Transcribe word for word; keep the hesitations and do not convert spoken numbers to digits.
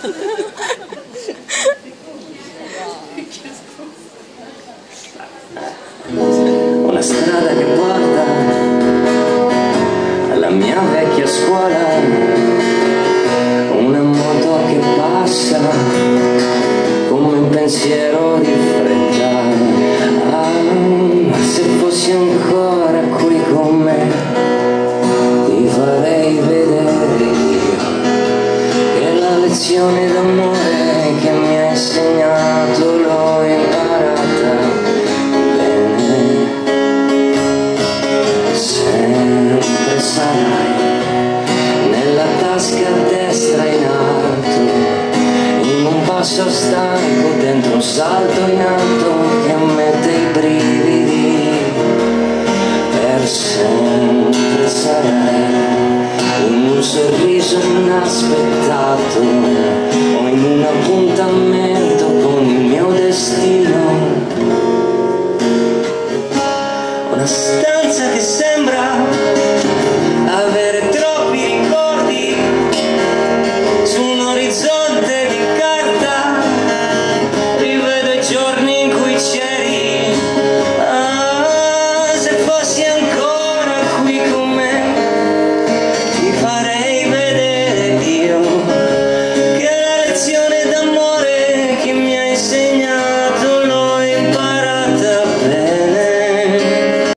Una strada che porta alla mia vecchia scuola, una moto che passa come un pensiero di fretta. Ah, se fossi ancora qui con me, ti farei vedere io che la lezione d'amore che mi hai insegnato l'ho imparata bene. Sempre sarai nella tasca destra in alto, in un passo stanco dentro un salto in alto che ammette i brividi. Per sempre sarai in un sorriso inaspettato,